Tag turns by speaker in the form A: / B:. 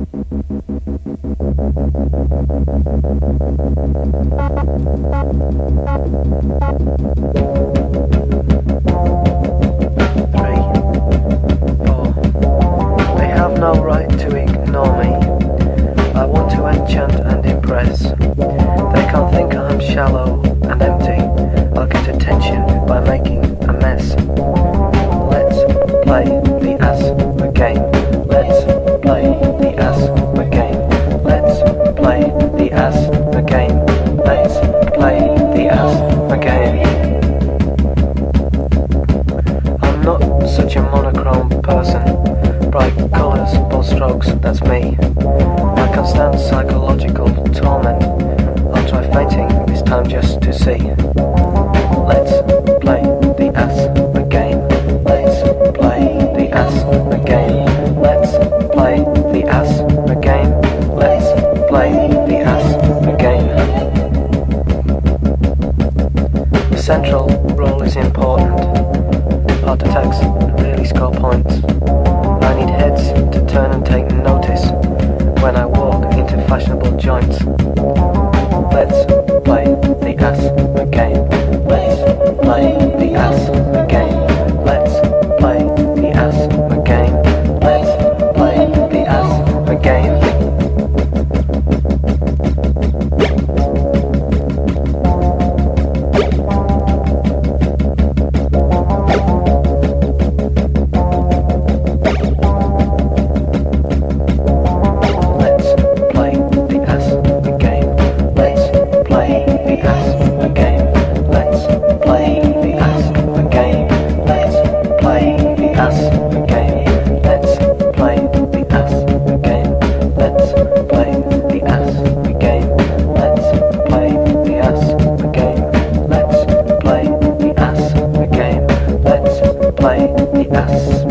A: They have no right to ignore me. I want to enchant and impress. They can't think I'm shallow and empty. I'll get attention by making a mess. Let's play the asthma game. Let's play the asthma game. Let's play the asthma game. Let's play the asthma game. I'm not such a monochrome person. Bright colours, bold strokes, that's me. I can stand psychological torment. I'll try fainting this time just to see. Let's play the asthma game. Let's play the asthma game. Let's play the asthma game. Let's play the asthma game. The central role is important. Heart attacks really score points. I need heads to turn and take notice when I walk into fashionable joints. Let's play the asthma game. Let's play the asthma game. Let's play the asthma game. Let's play the asthma game. Play the asthma game. Let's play the asthma game. Let's play the asthma game. Let's play the asthma game.